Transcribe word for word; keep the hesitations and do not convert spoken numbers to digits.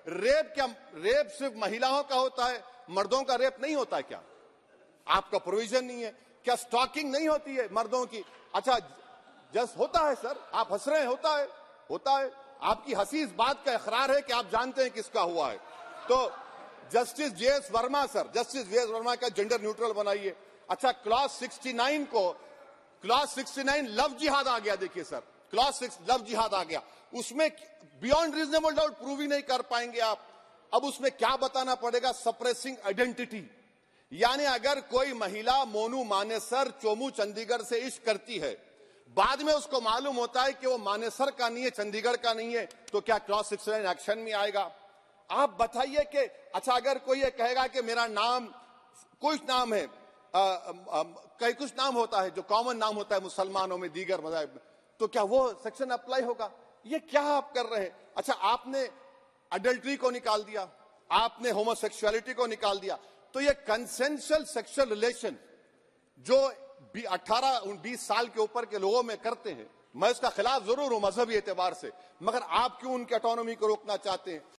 Rape क्या rape सिर्फ महिलाओं का होता है, मर्दों का रेप नहीं होता क्या? आपका प्रोविजन नहीं है क्या? स्टॉकिंग नहीं होती है मर्दों की? अच्छा, जस्ट होता है सर, आप हंस रहे हैं, होता है होता है आपकी हंसी इस बात का इकरार है कि आप जानते हैं किसका हुआ है। तो justice J S Verma sir, justice J S Verma का जेंडर न्यूट्रल बनाइए। अच्छा, क्लॉज सिक्सटी नाइन को, क्लॉज सिक्सटी नाइन लव जिहाद आ गया। देखिए सर, क्लॉज सिक्स लव जिहाद आ गया, उसमें बियॉन्ड रीजनेबल डाउट प्रूव ही नहीं कर पाएंगे आप। अब उसमें क्या बताना पड़ेगा? सप्रेसिंग आइडेंटिटी, यानी अगर कोई महिला मोनू मानेसर चोमू चंडीगढ़ से इश्क करती है, बाद में उसको मालूम होता है कि वो मानेसर का नहीं है, चंडीगढ़ का नहीं है, तो क्या क्लॉज सिक्सटी नाइन एक्शन में आएगा? आप बताइए कि अच्छा, अगर कोई ये कहेगा कि मेरा नाम कुछ नाम है, आ, आ, कई कुछ नाम होता है जो कॉमन नाम होता है मुसलमानों में, दीगर मज़ाहिब में, तो क्या वो सेक्शन अप्लाई होगा? ये क्या आप कर रहे हैं? अच्छा, आपने अडल्ट्री को निकाल दिया, आपने होमोसेक्सुअलिटी को निकाल दिया, तो ये कंसेंशुअल सेक्सुअल रिलेशन जो अठारह बीस साल के ऊपर के लोगों में करते हैं, मैं इसका खिलाफ जरूर हूं मजहबी एतबार से, मगर आप क्यों उनकी ऑटोनॉमी को रोकना चाहते हैं?